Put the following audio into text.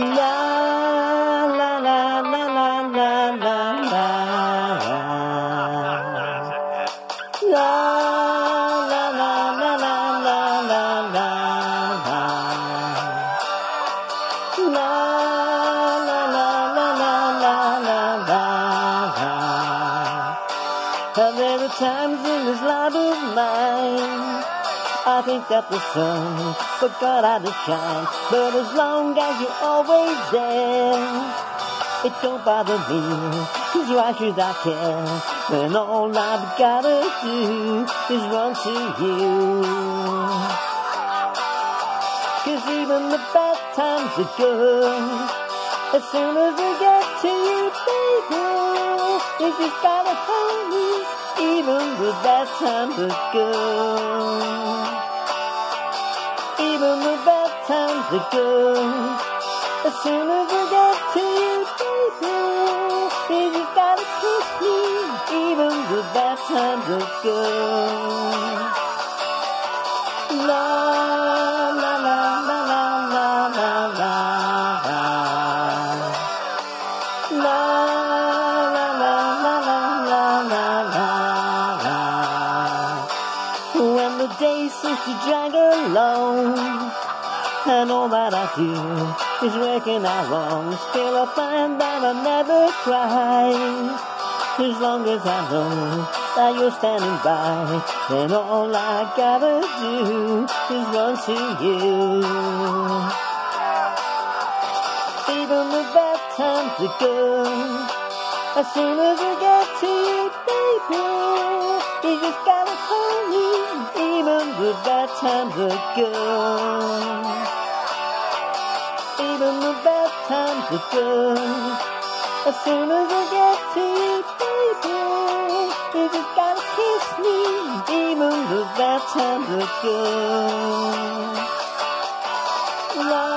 La la la la la la la la. La la la la la la la la. La la la la la la la la. There are times in this life of mine I think that the sun forgot how to shine, but as long as you're always there, it don't bother me, 'cause why should I care, when all I've gotta do is run to you. 'Cause even the bad times are good, as soon as I get to you, baby, you just gotta hold me, even the bad times are good. Even the bad times are good, as soon as I get to you, baby, you just gotta kiss me, even the bad times are good. La la la la la la la la. La la la la la la la la. When the day seems to drag along, and all that I do is working out wrong, still I find that I never cry. As long as I know that you're standing by, then all I gotta do is run to you. Even the bad times are good, as soon as I get to you, baby, you just gotta hold me, even the bad times are good. Even the bad times are good, as soon as I get to you, baby, you just gotta kiss me, even the bad times are good. La